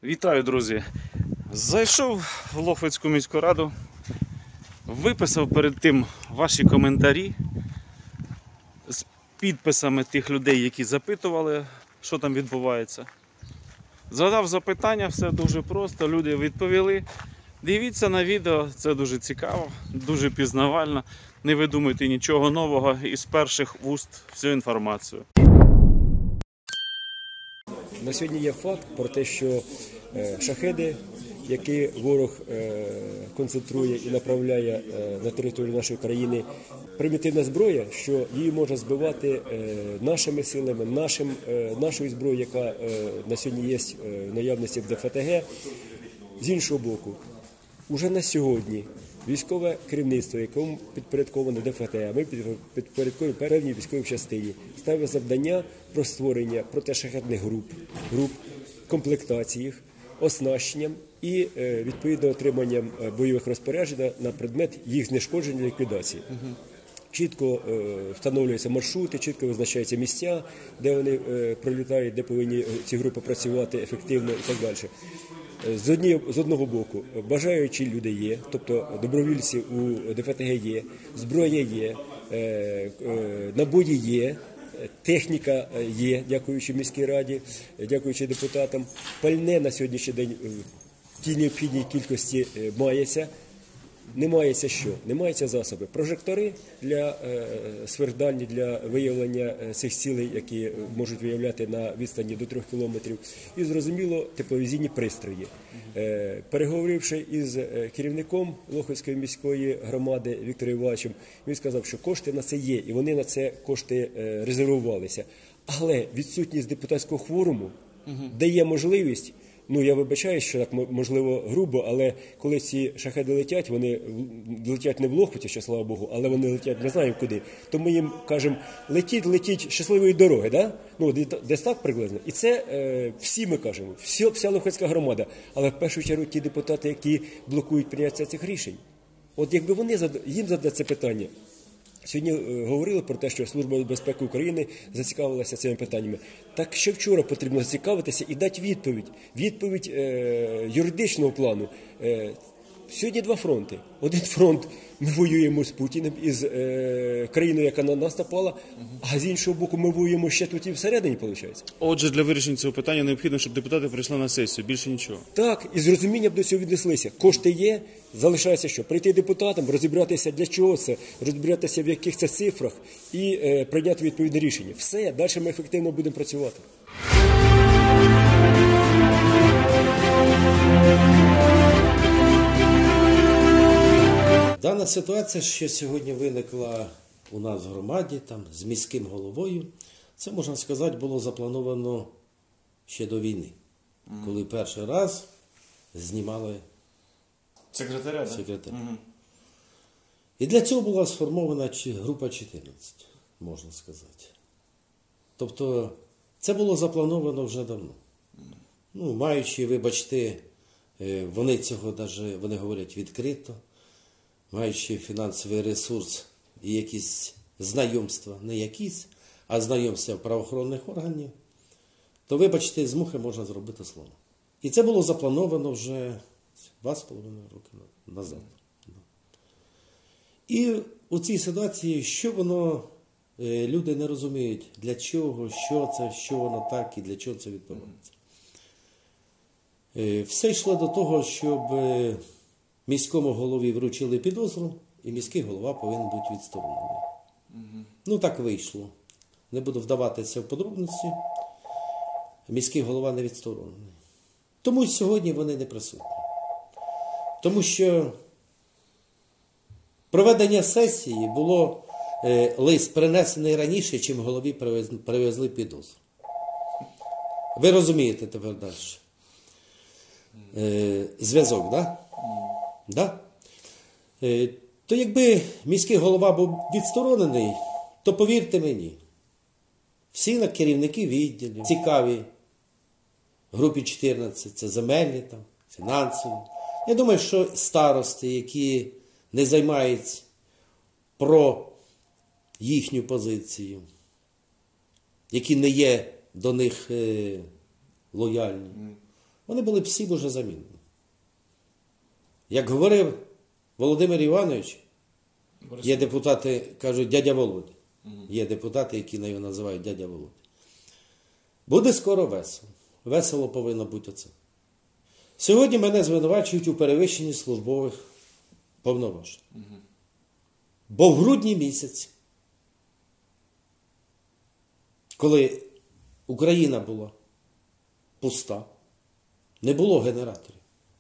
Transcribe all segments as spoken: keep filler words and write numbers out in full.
Вітаю, друзі! Зайшов в Лохвицьку міську раду, виписав перед тим ваші коментарі з підписами тих людей, які запитували, що там відбувається. Задав запитання, все дуже просто, люди відповіли. Дивіться на відео, це дуже цікаво, дуже пізнавально. Не видумуйте нічого нового, із перших вуст всю інформацію. На сьогодні є факт про те, що шахеди, які ворог концентрує і направляє на територію нашої країни, примітивна зброя, що її можна збивати нашими силами, нашим, нашою зброєю, яка на сьогодні є в наявності в ДФТГ. З іншого боку, уже на сьогодні військове керівництво, якому підпорядковано ДФТГ, а ми підпорядковуємо певній військовій частині, ставить завдання про створення протишахедних груп, груп, комплектації їх, оснащенням і відповідно отриманням бойових розпоряджень на предмет їх знешкодження і ліквідації. Угу. Чітко встановлюються маршрути, чітко визначаються місця, де вони пролітають, де повинні ці групи працювати ефективно і так далі. З, одні, з одного боку, бажаючі люди є, тобто добровільці у ДФТГ є, зброя є, е, е, набої є, техніка є, дякуючи міській раді, дякуючи депутатам. Пальне на сьогоднішній день в тій необхідній кількості мається. Не мається що? Не мається засоби. Прожектори для е, сверхдальні, для виявлення цих цілей, які можуть виявляти на відстані до трьох кілометрів. І, зрозуміло, тепловізійні пристрої. Е, переговоривши із керівником Лохвицької міської громади Віктором Івановичем, він сказав, що кошти на це є, і вони на це кошти е, резервувалися. Але відсутність депутатського кворуму угу. дає можливість. Ну, я вибачаю, що так, можливо, грубо, але коли ці шахеди летять, вони летять не в Лохвицю, ще, слава Богу, але вони летять не знаємо куди. То ми їм кажемо, летіть, летіть щасливої дороги, да? Ну, десь так приблизно. І це е, всі ми кажемо, всі, вся Лохвицька громада. Але в першу чергу ті депутати, які блокують прийняття цих рішень. От якби вони, їм задали це питання. Сьогодні говорили про те, що Служба безпеки України зацікавилася цими питаннями. Так ще вчора потрібно зацікавитися і дати відповідь. Відповідь е, юридичного плану. Е, сьогодні два фронти. Один фронт ми воюємо з Путіним, із е, країною, яка на нас напала, а з іншого боку ми воюємо ще тут і всередині, виходить. Отже, для вирішення цього питання необхідно, щоб депутати прийшли на сесію, більше нічого. Так, і з розумінням до цього віднеслися. Кошти є, залишається що? Прийти депутатам, розібратися для чого це, розібратися в яких це цифрах і е, прийняти відповідне рішення. Все, далі ми ефективно будемо працювати. Дана ситуація, що сьогодні виникла у нас в громаді, там, з міським головою, це, можна сказати, було заплановано ще до війни, mm. коли перший раз знімали секретаря. секретаря. Mm. І для цього була сформована група чотирнадцять, можна сказати. Тобто, це було заплановано вже давно. Mm. Ну, маючи, вибачте, вони цього навіть, вони говорять відкрито, маючи фінансовий ресурс і якісь знайомства, не якісь, а знайомства правоохоронних органів, то, вибачте, з мухи можна зробити слон. І це було заплановано вже два з половиною роки назад. І у цій ситуації, що воно, люди не розуміють, для чого, що це, що воно так і для чого це відбувається. Все йшло до того, щоб міському голові вручили підозру, і міський голова повинен бути відсторонений. Угу. Ну, так вийшло. Не буду вдаватися в подробності. Міський голова не відсторонений. Тому сьогодні вони не присутні. Тому що проведення сесії було е, лист принесений раніше, чим голові привезли, привезли підозру. Ви розумієте тепер далі. Е, зв'язок, так? Да? Да? Е, то якби міський голова був відсторонений, то повірте мені, всі керівники відділів, цікаві, групі чотирнадцять, це земельні, там, фінансові. Я думаю, що старости, які не займаються про їхню позицію, які не є до них е, лояльні, вони були б всі вже замінені. Як говорив Володимир Іванович, є депутати, кажуть, дядя Володя. Є депутати, які його називають дядя Володя. Буде скоро весело. Весело повинно бути оце. Сьогодні мене звинувачують у перевищенні службових повноважень. Бо в грудні місяці, коли Україна була пуста, не було генераторів.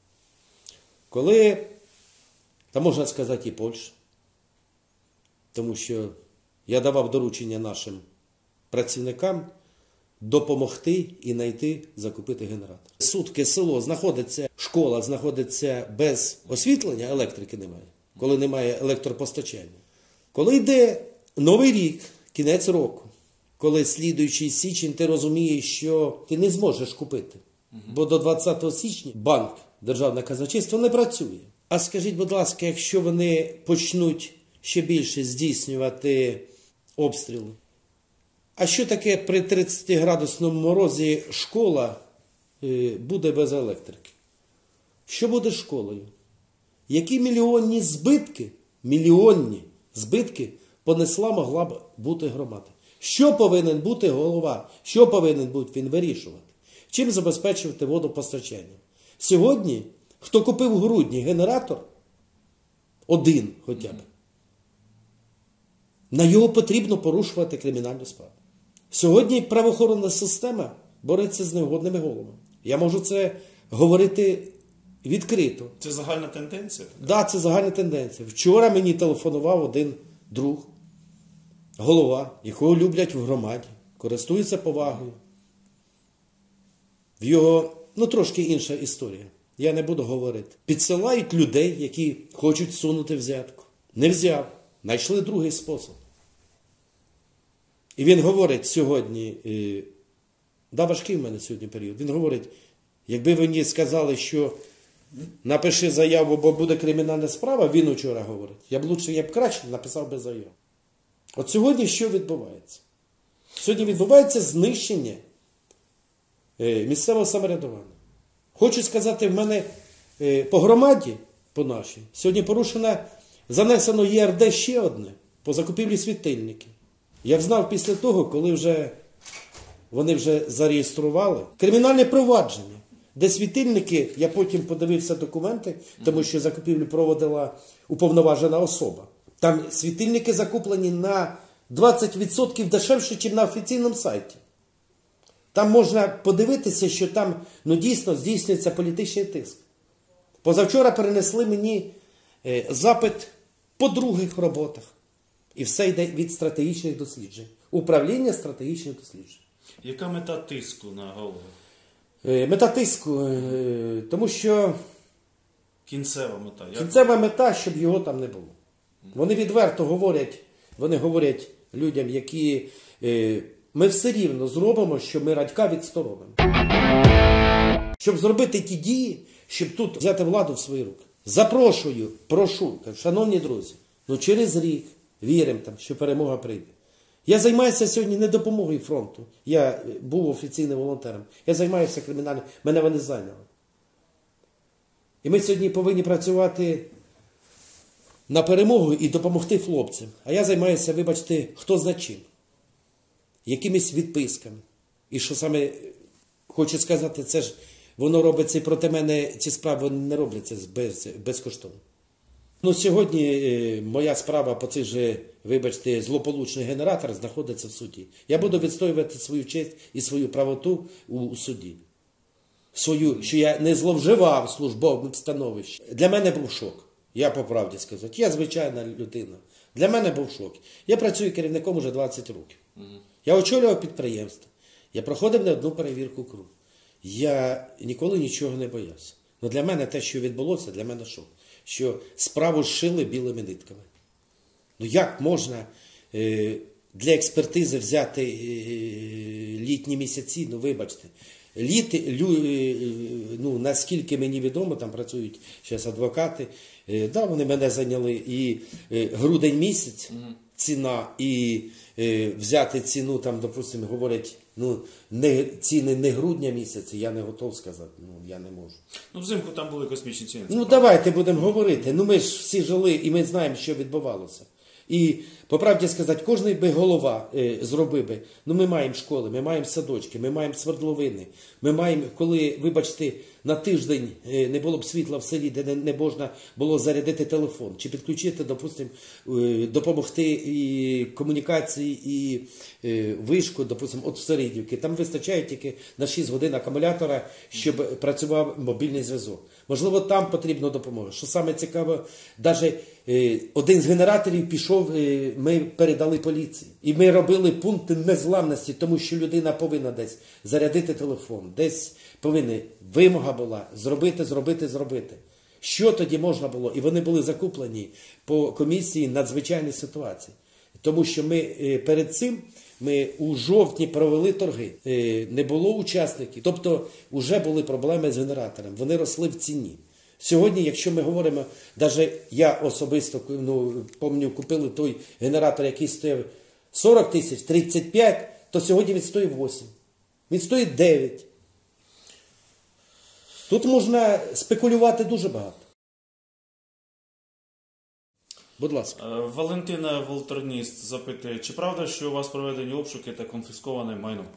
Коли, та можна сказати і Польща, тому що я давав доручення нашим працівникам допомогти і знайти, закупити генератор. Сутки село знаходиться, школа знаходиться без освітлення, електрики немає, коли немає електропостачання. Коли йде Новий рік, кінець року, коли слідуючий січень ти розумієш, що ти не зможеш купити, бо до двадцятого січня банк, державне казначейство не працює. А скажіть, будь ласка, якщо вони почнуть ще більше здійснювати обстріли, а що таке при тридцятиградусному морозі школа буде без електрики? Що буде з школою? Які мільйонні збитки, мільйонні збитки понесла могла б бути громада? Що повинен бути голова? Що повинен бути він вирішувати? Чим забезпечувати водопостачання? Сьогодні, хто купив в грудні генератор, один хоча б, на його потрібно порушувати кримінальну справу. Сьогодні правоохоронна система бореться з невгодними головами. Я можу це говорити відкрито. Це загальна тенденція? Так, да, це загальна тенденція. Вчора мені телефонував один друг, голова, якого люблять в громаді, користується повагою. В його, ну трошки інша історія, я не буду говорити. Підсилають людей, які хочуть сунути взятку. Не взяв, знайшли другий спосіб. І він говорить сьогодні, да, важкий в мене сьогодні період, він говорить, якби ви мені сказали, що напиши заяву, бо буде кримінальна справа, він вчора говорить, я б лучше, я б краще написав би заяву. От сьогодні що відбувається? Сьогодні відбувається знищення місцевого самоврядування. Хочу сказати, в мене по громаді, по нашій, сьогодні порушено, занесено Є Р Д ще одне, по закупівлі світильників. Я знав після того, коли вже вони вже зареєстрували кримінальне провадження, де світильники, я потім подивився документи, тому що закупівлю проводила уповноважена особа. Там світильники закуплені на двадцять відсотків дешевше, ніж на офіційному сайті. Там можна подивитися, що там ну, дійсно здійснюється політичний тиск. Позавчора перенесли мені е, запит по других роботах. І все йде від стратегічних досліджень. Управління стратегічних досліджень. Яка мета тиску на голову? Е, мета тиску, е, тому що Кінцева мета. Як? Кінцева мета, щоб його там не було. Вони відверто говорять, вони говорять людям, які е, ми все рівно зробимо, що ми Радька відсторонимо. Щоб зробити ті дії, щоб тут взяти владу в свої руки. Запрошую, прошу, шановні друзі, ну через рік віримо, там, що перемога прийде. Я займаюся сьогодні не допомогою фронту. Я був офіційним волонтером. Я займаюся кримінальним. Мене вони зайняли. І ми сьогодні повинні працювати на перемогу і допомогти хлопцям. А я займаюся, вибачте, хто зна чим. Якимись відписками. І що саме, хочу сказати, це ж воно робиться і проти мене, ці справи не робляться без, безкоштовно. Ну, сьогодні е, моя справа по цих же, вибачте, злополучний генератор знаходиться в суді. Я буду відстоювати свою честь і свою правоту у, у суді. Свою, що я не зловживав службовим становищем. Для мене був шок. Я по правді сказати. Я звичайна людина. Для мене був шок. Я працюю керівником уже двадцять років. Я очолював підприємство. Я проходив не одну перевірку КРУ. Я ніколи нічого не боявся. Але для мене те, що відбулося, для мене шок. Що справу зшили білими нитками. Ну як можна е, для експертизи взяти е, літні місяці, ну вибачте, літи, лю, е, ну наскільки мені відомо, там працюють зараз адвокати, е, да, вони мене зайняли і е, грудень місяць, ціна, і е, взяти ціну, там, допустимо, говорять, Ну, не, ціни не грудня місяця, я не готов сказати, ну, я не можу. Ну, взимку там були космічні ціни. Ну, давайте будемо говорити. Ну, ми ж всі жили і ми знаємо, що відбувалося. І, по правді сказати, кожний би голова е, зробив би. Ну, ми маємо школи, ми маємо садочки, ми маємо свердловини. Ми маємо, коли, вибачте, на тиждень е, не було б світла в селі, де не, не можна було зарядити телефон, чи підключити, допустим, е, допомогти і комунікації, і е, вишку, допустим, от в Середівки. Там вистачає тільки на шість годин акумулятора, щоб працював мобільний зв'язок. Можливо, там потрібна допомога. Що саме цікаво, навіть е, один з генераторів пішов, е, ми передали поліції. І ми робили пункти незламності, тому що людина повинна десь зарядити телефон, десь повинна, вимога була зробити, зробити, зробити. Що тоді можна було? І вони були закуплені по комісії надзвичайної ситуації. Тому що ми е, перед цим, ми у жовтні провели торги, е, не було учасників, тобто вже були проблеми з генератором, вони росли в ціні. Сьогодні, якщо ми говоримо, навіть я особисто, ну, пам'ятаю, купили той генератор, який стояв сорок тисяч, тридцять п'ять, то сьогодні він стоїть вісім. Він стоїть дев'ять. Тут можна спекулювати дуже багато. Будь ласка. Е, Валентина Волтерніст запитує, чи правда, що у вас проведені обшуки та конфісковане майно?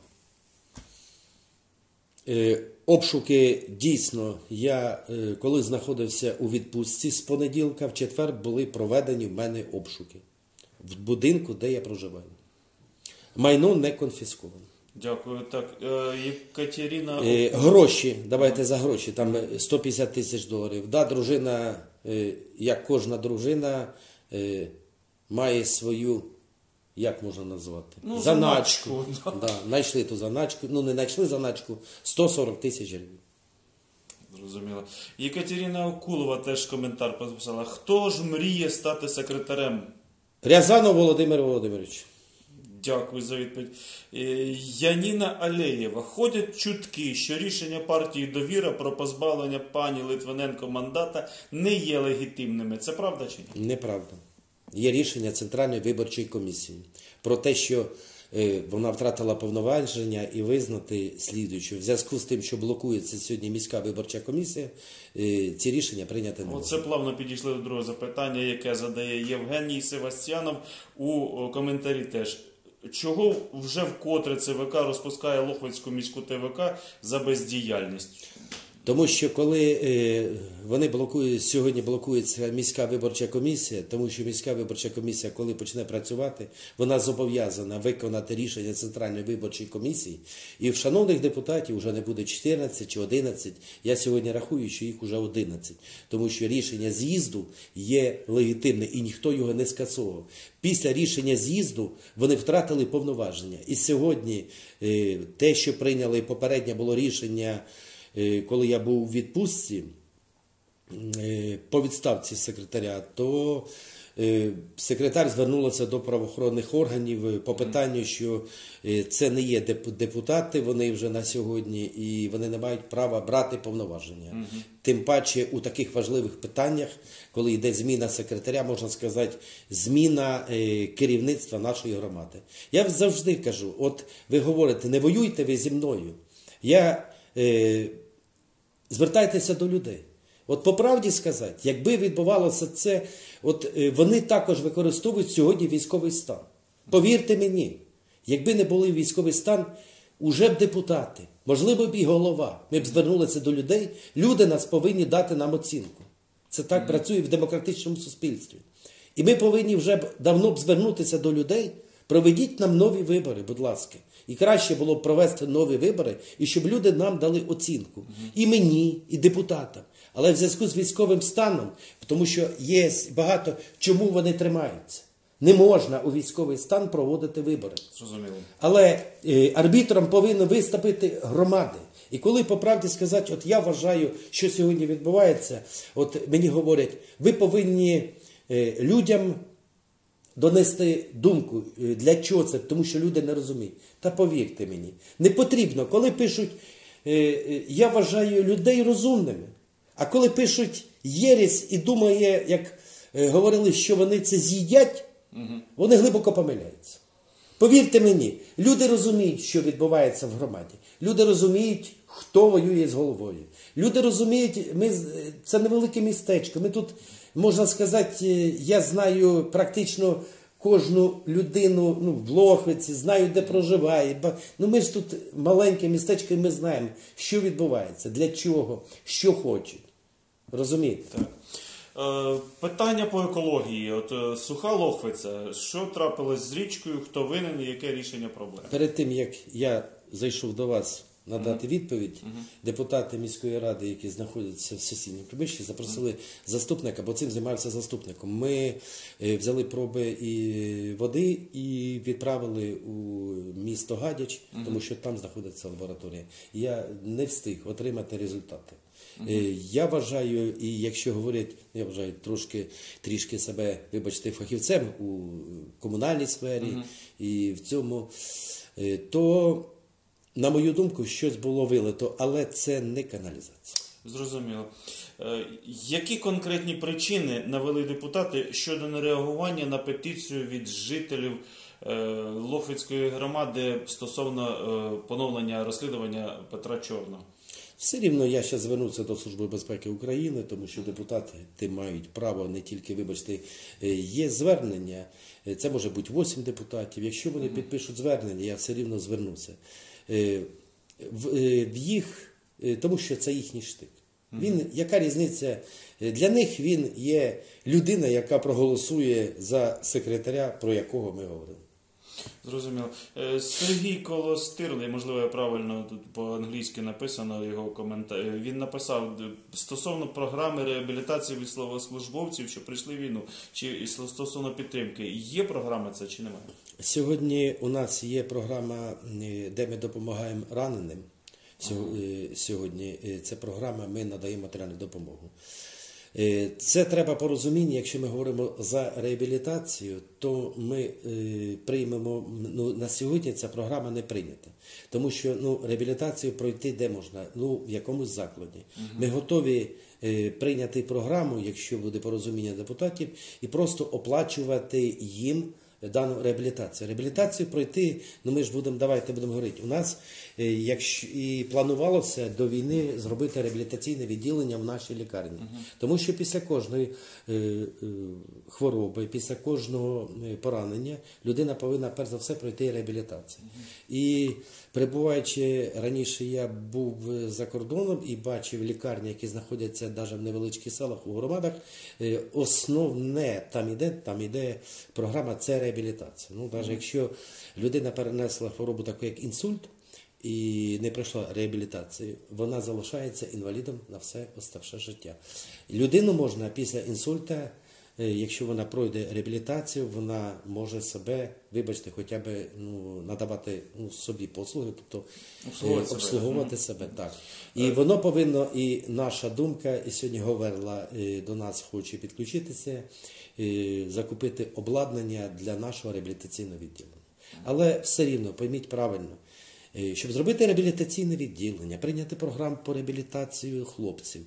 Е, обшуки дійсно, я е, коли знаходився у відпустці з понеділка, в четвер були проведені в мене обшуки в будинку, де я проживаю. Майно не конфісковано. Дякую. Так, е, Екатерина... Е, гроші, давайте за гроші, там сто п'ятдесят тисяч доларів. Да, дружина, е, як кожна дружина, е, має свою, як можна назвати? Ну, заначку. заначку, да. Да, знайшли ту заначку, ну не знайшли заначку, сто сорок тисяч гривень. Зрозуміло. Екатерина Окулова теж коментар написала. Хто ж мріє стати секретарем? Рязанов Володимир Володимирович. Дякую за відповідь. Е, Яніна Алеєва. Ходять чутки, що рішення партії «Довіра» про позбавлення пані Литвиненко мандата не є легітимними. Це правда чи ні? Неправда. Є рішення Центральної виборчої комісії про те, що е, вона втратила повноваження і визнати слідуючу. В зв'язку з тим, що блокується сьогодні міська виборча комісія, е, ці рішення прийняти не Оце можна. плавно підійшли до другого запитання, яке задає Євгеній Севастьянов у коментарі теж. Чого вже вкотре ЦВК розпускає Лохвицьку міську ТВК за бездіяльність? Тому що коли е, вони блокують, сьогодні блокується міська виборча комісія, тому що міська виборча комісія, коли почне працювати, вона зобов'язана виконати рішення Центральної виборчої комісії. І в шановних депутатів вже не буде чотирнадцять чи одинадцять. Я сьогодні рахую, що їх вже одинадцять. Тому що рішення з'їзду є легітимне і ніхто його не скасовував. Після рішення з'їзду вони втратили повноваження. І сьогодні е, те, що прийняли попереднє було рішення, коли я був у відпустці по відставці секретаря, то секретар звернулася до правоохоронних органів по питанню, що це не є депутати, вони вже на сьогодні, і вони не мають права брати повноваження. Mm-hmm. Тим паче у таких важливих питаннях, коли йде зміна секретаря, можна сказати, зміна керівництва нашої громади. Я завжди кажу, от ви говорите, не воюйте ви зі мною. Я... Звертайтеся до людей. От по правді сказати, якби відбувалося це, от вони також використовують сьогодні військовий стан. Повірте мені, якби не були військовий стан, уже б депутати, можливо б і голова, ми б звернулися до людей, люди нас повинні дати нам оцінку. Це так mm-hmm. працює в демократичному суспільстві. І ми повинні вже б давно б звернутися до людей, проведіть нам нові вибори, будь ласка. І краще було б провести нові вибори, і щоб люди нам дали оцінку. Mm-hmm. І мені, і депутатам. Але в зв'язку з військовим станом, тому що є багато, чому вони тримаються. Не можна у військовий стан проводити вибори. Зрозуміло. Але е, арбітром повинні виступити громади. І коли, по правді сказати, от я вважаю, що сьогодні відбувається, от мені говорять, ви повинні е, людям донести думку, для чого це, тому що люди не розуміють. Та повірте мені, не потрібно, коли пишуть, я вважаю людей розумними, а коли пишуть єресь і думає, як говорили, що вони це з'їдять, угу. вони глибоко помиляються. Повірте мені, люди розуміють, що відбувається в громаді. Люди розуміють, хто воює з головою. Люди розуміють, ми, це невелике містечко. Ми тут, можна сказати, я знаю практично кожну людину, ну, в Лохвиці, знаю, де проживає. Ну, ми ж тут маленьке містечко, і ми знаємо, що відбувається, для чого, що хочуть. Розумієте? Так. Е, питання по екології. От е, суха Лохвиця. Що трапилось з річкою, хто винен і яке рішення проблеми? Перед тим, як я зайшов до вас надати відповідь, депутати міської ради, які знаходяться в сесійному приміщенні, запросили заступника, бо цим займався заступником. Ми е, взяли проби і води і відправили у місто Гадяч, тому що там знаходиться лабораторія. Я не встиг отримати результати. Е, Я вважаю, і якщо говорять, я вважаю трошки, трішки себе, вибачте, фахівцем у комунальній сфері і в цьому, е, то, на мою думку, щось було вилито, але це не каналізація. Зрозуміло. Е, які конкретні причини навели депутати щодо нереагування на петицію від жителів е, Лохвицької громади стосовно е, поновлення розслідування Петра Чорного? Все рівно я ще звернувся до Служби безпеки України, тому що депутати мають право не тільки, вибачте, є звернення, це може бути вісім депутатів, якщо вони підпишуть звернення, я все рівно звернуся. В, в їх, тому що це їхній штик. Він, яка різниця? Для них він є людина, яка проголосує за секретаря, про якого ми говорили. Зрозуміло. Е, Сергій Колостирний, можливо, я правильно тут по-англійськи написано його коментар. Він написав стосовно програми реабілітації військовослужбовців, що прийшли в війну, чи стосовно підтримки. Є програма це чи немає? Сьогодні у нас є програма, де ми допомагаємо раненим. Сьогодні це програма, ми надаємо матеріальну допомогу. Це треба порозуміння, якщо ми говоримо за реабілітацію, то ми е, приймемо, ну, на сьогодні ця програма не прийнята. Тому що ну, реабілітацію пройти де можна? Ну, в якомусь закладі. Угу. Ми готові е, прийняти програму, якщо буде порозуміння депутатів, і просто оплачувати їм дану реабілітацію. Реабілітацію пройти, ну ми ж будемо, давайте будемо говорити, у нас е, якщо, і планувалося до війни зробити реабілітаційне відділення в нашій лікарні. Uh-huh. Тому що після кожної е, е, хвороби, після кожного поранення людина повинна перш за все пройти реабілітацію. Uh-huh. І перебуваючи раніше, я був за кордоном і бачив лікарні, які знаходяться навіть в невеличких селах, у громадах, е, основне там іде, там іде програма це реабілітація. Ну, навіть mm-hmm. якщо людина перенесла хворобу таку, як інсульт, і не пройшла реабілітацію, вона залишається інвалідом на все оставше життя. Людину можна після інсульта, якщо вона пройде реабілітацію, вона може себе, вибачте, хоча б ну, надавати ну, собі послуги, тобто обслуговувати, обслуговувати себе. себе так. І воно повинно, і наша думка, і сьогодні говорила, до нас хоче підключитися, закупити обладнання для нашого реабілітаційного відділення. Але все рівно, пойміть правильно, щоб зробити реабілітаційне відділення, прийняти програму по реабілітації хлопців,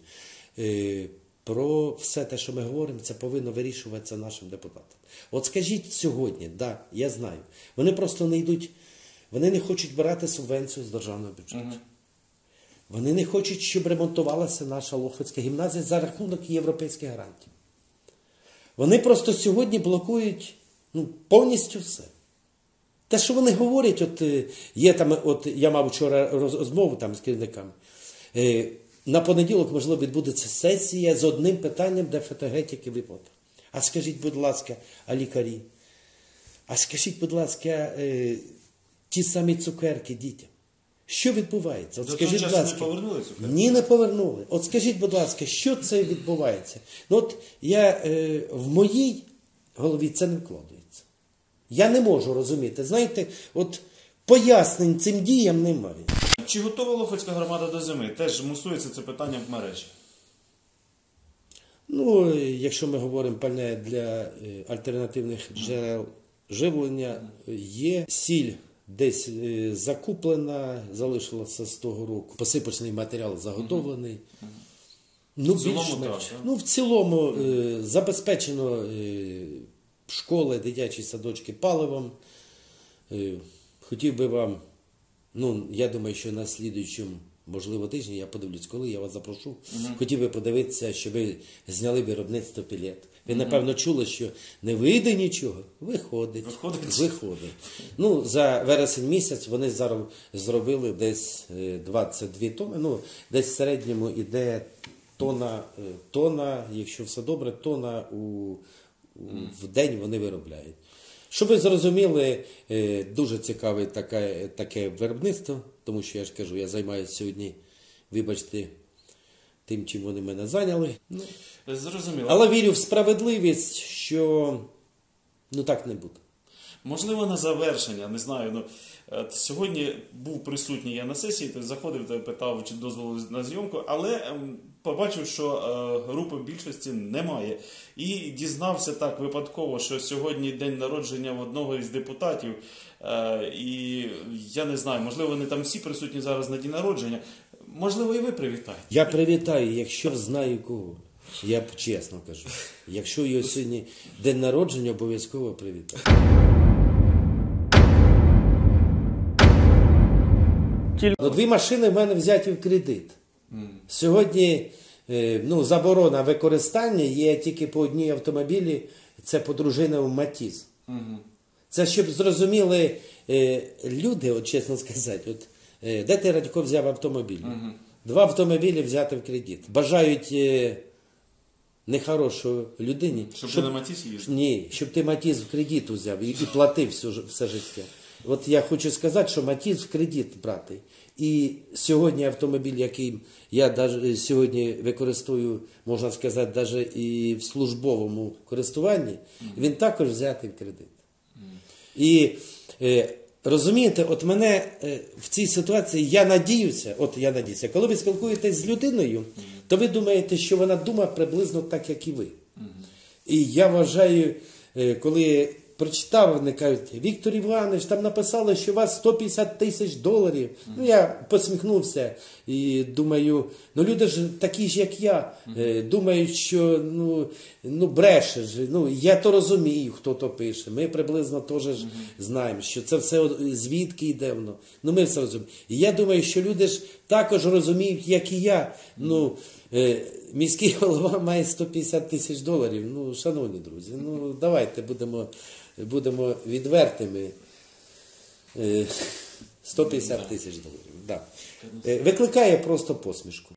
про все те, що ми говоримо, це повинно вирішуватися нашим депутатам. От скажіть сьогодні, да, я знаю, вони просто не йдуть, вони не хочуть брати субвенцію з державного бюджету. Угу. Вони не хочуть, щоб ремонтувалася наша Лохвицька гімназія за рахунок європейських грантів. Вони просто сьогодні блокують ну, повністю все. Те, що вони говорять, от є там, от я мав вчора розмову там з керівниками, на понеділок, можливо, відбудеться сесія з одним питанням, де ФТГ тільки виплата. А скажіть, будь ласка, а лікарі? А скажіть, будь ласка, е, ті самі цукерки дітям. Що відбувається? От До скажіть, цього будь часу ласка, не повернули цукерки? Ні, не повернули. От скажіть, будь ласка, що це відбувається? Ну от я е, в моїй голові це не вкладається. Я не можу розуміти. Знаєте, от пояснень цим діям немає. Чи готова Лохвицька громада до зими? Теж мусується це питання в мережі. Ну, якщо ми говоримо пальне для альтернативних джерел живлення, є сіль десь закуплена, залишилася з того року. Посипочний матеріал заготовлений. Mm-hmm. Ну, в цілому, так, так? Ну, в цілому е, забезпечено е, школи, дитячі садочки паливом. Е, Хотів би вам, ну, я думаю, що на слідуючому, можливо, тижні, я подивлюсь, коли я вас запрошу, угу. хотів би подивитися, що ви зняли виробництво пілет. Ви, угу. напевно, чули, що не вийде нічого, виходить. Виходить? Виходить. Ну, за вересень місяць вони зараз зробили десь двадцять дві тонни, ну, десь в середньому іде тонна, тонна, якщо все добре, тонна у, у, в день вони виробляють. Щоб ви зрозуміли, дуже цікаве таке, таке виробництво, тому що я ж кажу, я займаюся сьогодні, вибачте, тим, чим вони мене зайняли. Ну, зрозуміло. Але вірю в справедливість, що ну так не буде. Можливо, на завершення, не знаю. Ну, сьогодні був присутній я на сесії, тобто заходив та питав, чи дозволу на зйомку, але ем, побачив, що е, групи більшості немає. І дізнався так випадково, що сьогодні день народження в одного із депутатів. Е, і я не знаю, можливо, вони там всі присутні зараз на день народження. Можливо, і ви привітаєте. Я привітаю, якщо знаю кого. Я чесно кажу. Якщо його сьогодні день народження, обов'язково привітаю. Ну, дві машини в мене взяті в кредит. Mm. Сьогодні ну, заборона використання є тільки по одній автомобілі, це по дружинам Матіз. Mm-hmm. Це щоб зрозуміли е, люди, от чесно сказати, от, е, де ти, Радько, взяв автомобіль? Mm-hmm. Два автомобілі взяти в кредит. Бажають е, нехорошої людині. Щоб, щоб ти на Матіз їздив? Ні, щоб ти Матіз в кредит взяв і, і платив все, все життя. От я хочу сказати, що Матіз в кредит брати. І сьогодні автомобіль, який я даже сьогодні використовую, можна сказати, навіть і в службовому користуванні, mm-hmm. він також взятий в кредит. Mm-hmm. І е, розумієте, от мене е, в цій ситуації, я надіюся, от я надіюся, коли ви спілкуєтесь з людиною, mm-hmm. то ви думаєте, що вона думає приблизно так, як і ви. Mm-hmm. І я вважаю, е, коли прочитав, вони кажуть, Віктор Іванович, там написали, що у вас сто п'ятдесят тисяч доларів. Mm-hmm. Ну, я посміхнувся і думаю, ну люди ж такі ж, як я, mm-hmm. думають, що ну, ну брешеш. Ну, я то розумію, хто то пише. Ми приблизно теж mm-hmm. знаємо, що це все звідки йде воно. Ну, ми все розуміємо. І я думаю, що люди ж також розуміють, як і я. Mm-hmm. Ну, е, міський голова має сто п'ятдесят тисяч доларів. Ну, шановні друзі, ну, давайте будемо... Будемо відвертими. сто п'ятдесят тисяч доларів. Да. Викликає просто посмішку.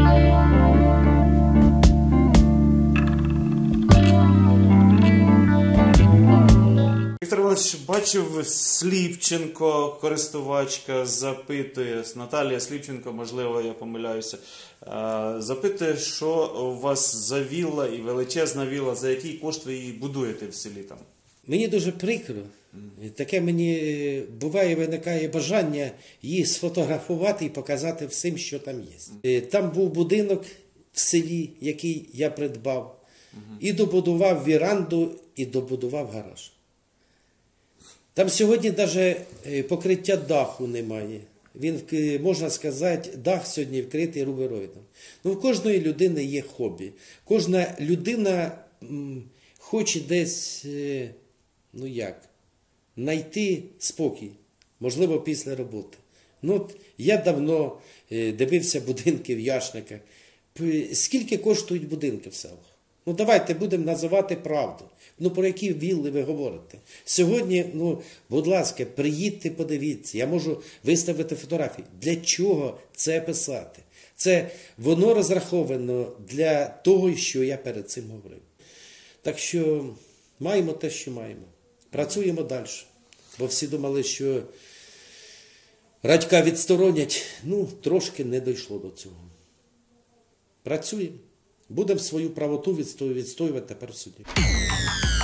Віктор Іванович, бачив, Сліпченко, користувачка, запитує, Наталія Сліпченко, можливо, я помиляюся, запитує, що у вас за вілла і величезна вілла, за який кошт ви її будуєте в селі там? Мені дуже прикро. Таке мені буває, виникає бажання її сфотографувати і показати всім, що там є. Там був будинок в селі, який я придбав, і добудував віранду, і добудував гараж. Там сьогодні навіть покриття даху немає. Він, можна сказати, дах сьогодні вкритий рубероїдом. Ну, в кожної людини є хобі. Кожна людина м, хоче десь... Ну як? Знайти спокій, можливо, після роботи. Ну, от я давно е, дивився будинки в Яшниках. Скільки коштують будинки в селах? Ну, давайте будемо називати правду. Ну, про які вілли ви говорите? Сьогодні, ну, будь ласка, приїдьте, подивіться. Я можу виставити фотографії. Для чого це писати? Це воно розраховано для того, що я перед цим говорив. Так що маємо те, що маємо. Працюємо далі. Бо всі думали, що Радька відсторонять. Ну, трошки не дійшло до цього. Працюємо. Будемо свою правоту відстоювати тепер в суді.